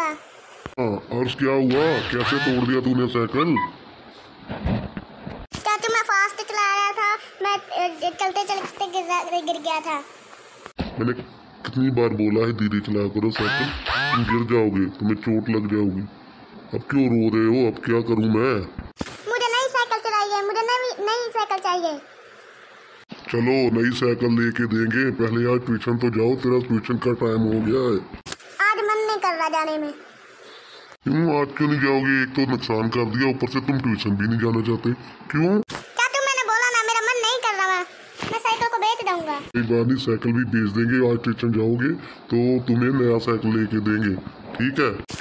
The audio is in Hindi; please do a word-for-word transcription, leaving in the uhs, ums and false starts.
दूंगा। हाँ, अर्श क्या हुआ, कैसे तोड़ दिया तूने साइकिल? चाचू मैं फास्ट चला रहा था, मैं चलते चलते गिर गिर गया था। मैंने कितनी बार बोला है धीरे चलाया करो साइकिल, तुम गिर जाओगे, तुम्हें चोट लग जाओगी। अब क्यों रो रहे हो? अब क्या करूं मैं? मुझे नई साइकिल चाहिए, मुझे नई नई साइकिल चाहिए। चलो नई साइकिल लेके देंगे, पहले यार ट्यूशन तो जाओ, तेरा ट्यूशन का टाइम हो गया है। आज मन नहीं कर रहा जाने में। क्यों आज क्यों नहीं जाओगे? एक तो नुकसान कर दिया, ऊपर से तुम ट्यूशन भी नहीं जाना चाहते, क्यों? चाचू मैंने बोला ना, मेरा मन नहीं कर रहा, मैं साइकिल को बेच दूंगा। एक बार नहीं साइकिल भी बेच देंगे, आज ट्यूशन जाओगे तो तुम्हें नया साइकिल लेके देंगे, ठीक है?